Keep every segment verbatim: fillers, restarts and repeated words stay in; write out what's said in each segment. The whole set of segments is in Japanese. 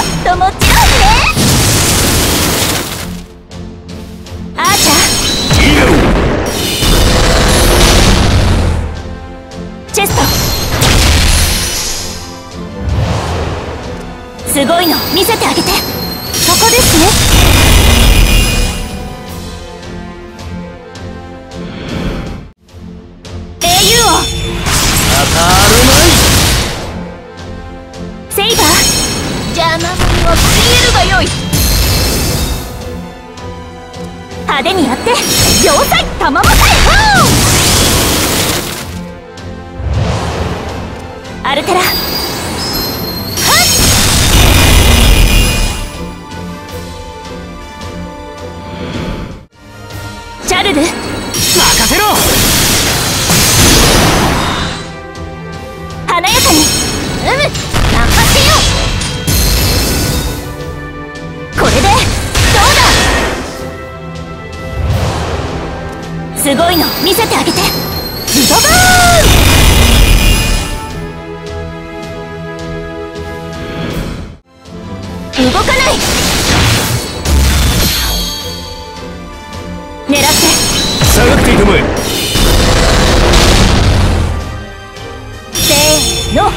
ともちろんね。アーチャーチェスト、すごいの見せてあげて。ここですね。英雄王当たるまい。 セイバー、邪魔者は消えるがよい。派手にやって要塞玉まさえ。アルテラ、チャルル、 任せろ。 華やかに。うむ、任せよ。これでどうだ。すごいの見せてあげて。ズドバーン。動かない。狙って下がっていたまえ。 せーの。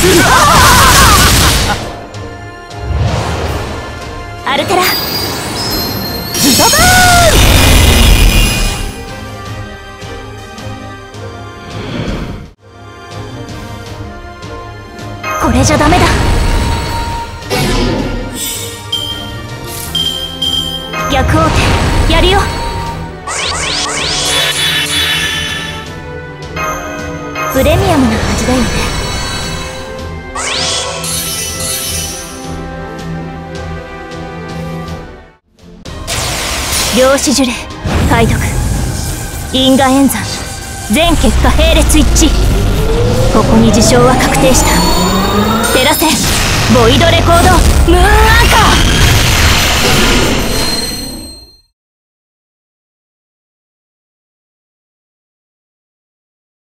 アルテラ、ズドバーン。これじゃダメだ。逆王手やるよ。プレミアムな味だよね。量子呪霊解読、因果演算、全結果並列一致。ここに事象は確定した。照らせボイドレコードムーンアンカー。